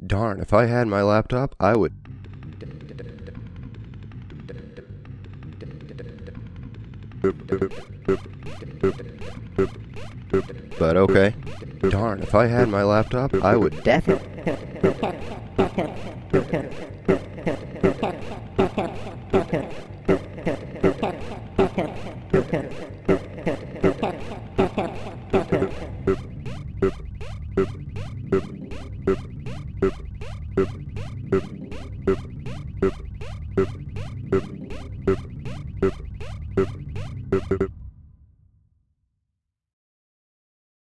Darn, if I had my laptop, I would. But okay. Darn, if I had my laptop, I would definitely.